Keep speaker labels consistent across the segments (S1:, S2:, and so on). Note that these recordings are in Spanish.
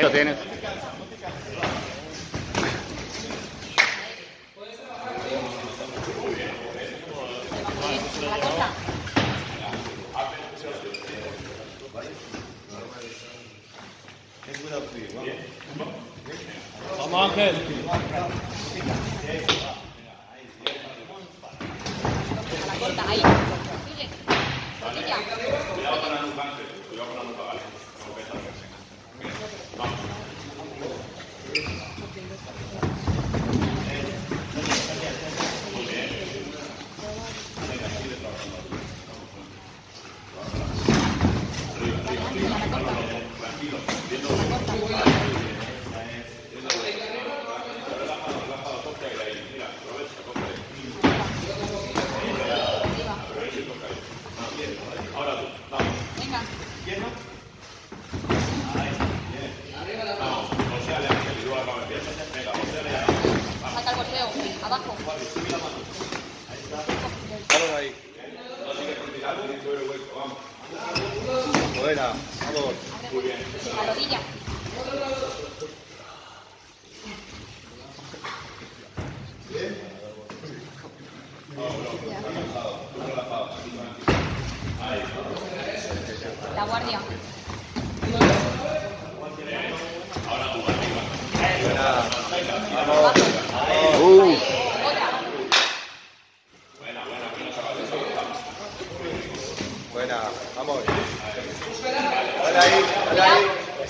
S1: poquito tienes.
S2: La corta.
S3: Vamos, Ángel.
S2: A la corta, ahí. Sigue. Rodilla.
S4: Cuidado con la nuca, Ángel. Cuidado con la nuca, ¿vale? Vamos. Muy bien. Venga, sigue trabajando. Arriba. Tranquilo. Viendo relajado, coge aire ahí. Mira, aprovecha, coge aire. Aprovecha y coge aire. Ahora tú, vamos.
S2: Venga.
S4: ¿Lleno? Ahí, bien. Vamos, boxeale, Ángel, y luego acaba el pie. Venga, boxeale ahí.
S2: Saca el bolseo. Abajo.
S4: Subí la mano. Ahí está.
S1: Páralo ahí.
S4: No sigues practicando, tienes que ver el hueco, vamos.
S1: Buena, vamos.
S4: Muy bien.
S2: La rodilla.
S4: Ahí.
S2: La guardia.
S4: Ahora tú, arriba.
S1: Buena.
S2: Abajo. Otra.
S4: Buena, chavales.
S1: Buena, vamos. Dale ahí, dale ahí.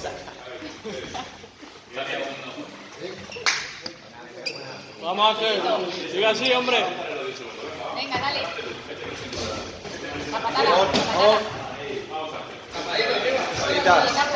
S3: Vamos, Ángel. Sigue así, hombre.
S2: Venga, dale. La patada. La patada.
S1: Ahorita.